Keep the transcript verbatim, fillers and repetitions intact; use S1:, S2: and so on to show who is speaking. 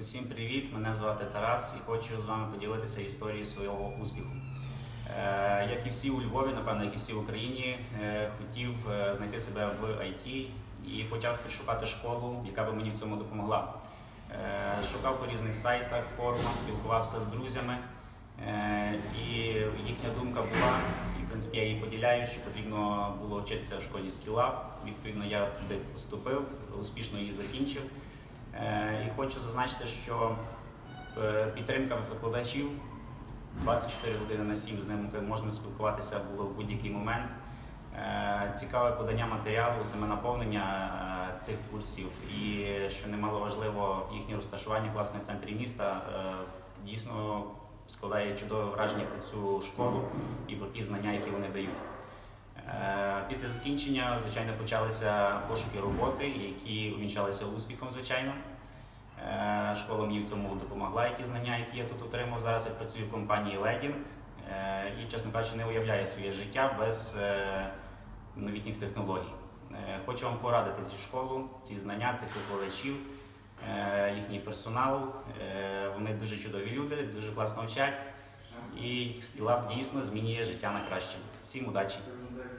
S1: Усім привіт! Мене звати Тарас і хочу з вами поділитися історією свого успіху. Е, як і всі у Львові, напевно, як і всі в Україні, е, хотів знайти себе в ай ті і почав шукати школу, яка би мені в цьому допомогла. Е, шукав по різних сайтах, форумах, спілкувався з друзями, е, і їхня думка була, і в принципі я її поділяю, що потрібно було вчитися в школі Skillup. Відповідно, я туди поступив, успішно її закінчив. І хочу зазначити, що підтримка викладачів двадцять чотири години на сім, з ними можна спілкуватися було в будь-який момент. Цікаве подання матеріалу, саме наповнення цих курсів і, що немало важливо, їхнє розташування власне в центрі міста дійсно складає чудове враження про цю школу і про ті знання, які вони дають. Після закінчення, звичайно, почалися пошуки роботи, які увінчалися успіхом, звичайно. Школа мені в цьому допомогла, які знання, які я тут отримав. Зараз я працюю в компанії Leding і, чесно кажучи, не уявляю своє життя без новітніх технологій. Хочу вам порадити цю школу, ці знання, цих викладачів, їхній персонал. Вони дуже чудові люди, дуже класно вчать. І Skillup дійсно змінює життя на краще. Всім удачі!